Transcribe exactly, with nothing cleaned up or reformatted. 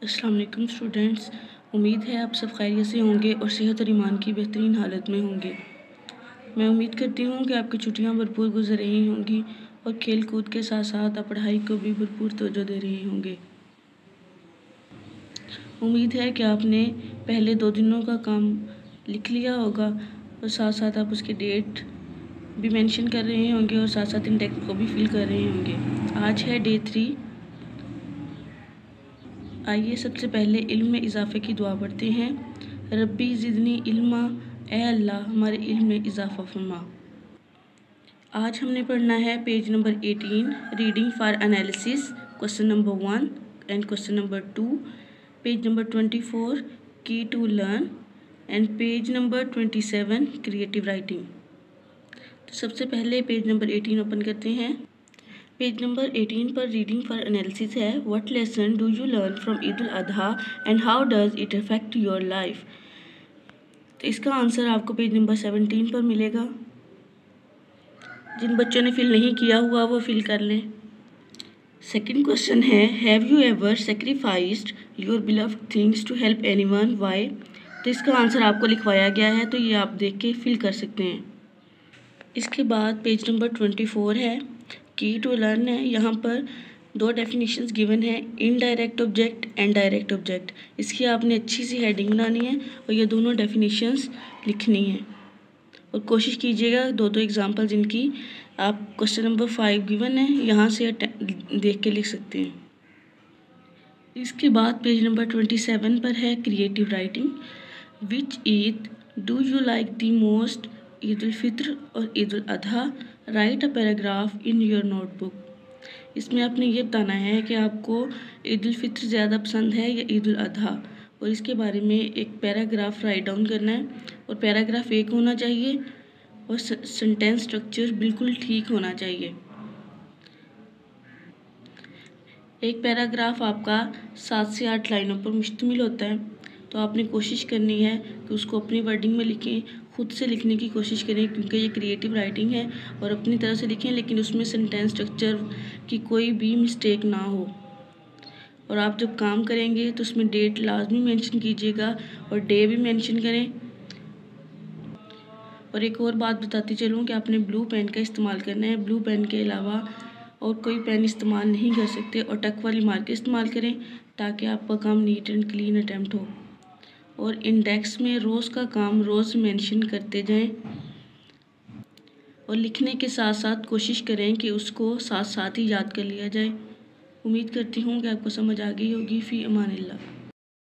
अस्सलाम वालेकुम स्टूडेंट्स। उम्मीद है आप सब खैरियत से होंगे और सेहत और ईमान की बेहतरीन हालत में होंगे। मैं उम्मीद करती हूँ कि आपकी छुट्टियाँ भरपूर गुजर रही होंगी और खेल कूद के साथ साथ आप पढ़ाई को भी भरपूर तवज्जो दे रहे होंगे। उम्मीद है कि आपने पहले दो दिनों का काम लिख लिया होगा और साथ साथ आप उसकी डेट भी मेंशन कर रहे होंगे और साथ साथ इंडेक्स को भी फिल कर रहे होंगे। आज है डे थ्री। आइए सबसे पहले इल्म में इजाफ़े की दुआ पढ़ते हैं। रब्बी ज़िदनी इल्मा, ए अल्लाह हमारे इल्म में इजाफ़ा फरमा। आज हमने पढ़ना है page number eighteen, reading for analysis, question number one and question number two, page number twenty four, key to learn, and page number twenty seven, creative writing. तो सबसे पहले पेज नंबर एटीन ओपन करते हैं। Page number eighteen पर reading for analysis है। What lesson do you learn from Eid ul Azha and how does it affect your life. तो इसका answer आपको पेज नंबर सेवनटीन पर मिलेगा। जिन बच्चों ने फिल नहीं किया हुआ वो फिल कर लें। सेकंड क्वेश्चन है, have you ever sacrificed your beloved things to help anyone, why. तो इसका आंसर आपको लिखवाया गया है, तो ये आप देख के फिल कर सकते हैं। इसके बाद पेज नंबर ट्वेंटी फोर है, की टू लर्न है। यहाँ पर दो डेफिनेशंस गिवन है, indirect object and direct object. इसकी आपने अच्छी सी हेडिंग बनानी है और ये दोनों डेफिनेशंस लिखनी है और कोशिश कीजिएगा दो दो एग्जांपल जिनकी आप क्वेश्चन नंबर फाइव गिवन है यहाँ से देख के लिख सकते हैं। इसके बाद पेज नंबर ट्वेंटी सेवन पर है creative writing. Which Eid do you like the most, Eid ul Fitr और Eid ul Azha. Write a paragraph in your notebook. इसमें आपने ये बताना है कि आपको ईद उल फित्र ज़्यादा पसंद है या ईद उल अजहा, और इसके बारे में एक पैराग्राफ राइट डाउन करना है। और पैराग्राफ एक होना चाहिए और सेंटेंस स्ट्रक्चर बिल्कुल ठीक होना चाहिए। एक पैराग्राफ आपका सात से आठ लाइनों पर मुश्तमिल होता है, तो आपने कोशिश करनी है कि उसको अपनी वर्डिंग में लिखें, खुद से लिखने की कोशिश करें क्योंकि ये क्रिएटिव राइटिंग है, और अपनी तरह से लिखें लेकिन उसमें सेंटेंस स्ट्रक्चर की कोई भी मिस्टेक ना हो। और आप जब काम करेंगे तो उसमें डेट लाजमी मेंशन कीजिएगा और डे भी मेंशन करें। और एक और बात बताती चलूँ कि आपने ब्लू पेन का इस्तेमाल करना है। ब्लू पेन के अलावा और कोई पेन इस्तेमाल नहीं कर सकते और टक वाली मार्कर इस्तेमाल करें ताकि आपका काम नीट एंड क्लीन अटैम्प्ट हो। और इंडेक्स में रोज़ का काम रोज़ मेंशन करते जाएं और लिखने के साथ साथ कोशिश करें कि उसको साथ साथ ही याद कर लिया जाए। उम्मीद करती हूँ कि आपको समझ आ गई होगी। फ़ी अमानिल्लाह।